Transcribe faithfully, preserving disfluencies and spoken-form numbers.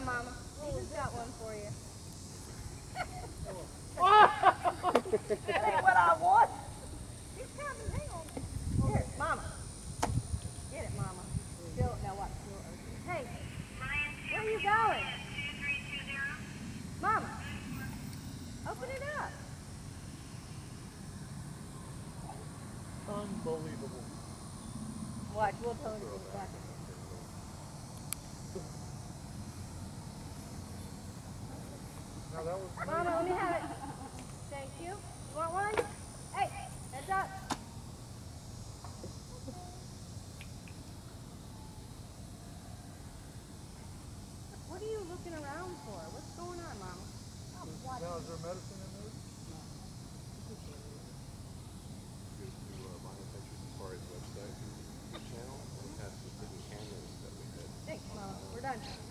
Mama. We just got one for you. That ain't what I want. He's coming. Hang on. Here, Mama. Get it, Mama. Still, now what? Hey, where are you going? Mama, open it up. Unbelievable. Watch, we'll tell him to get back again. Now that was Mama, let me have it. Thank you. You want one? Hey, heads up. What are you looking around for? What's going on, Mama? Now, is there medicine in there? No. Here's to uh, buying pictures as far as website and channel. We had some hidden cameras that we had. Thanks, Mama. We're done.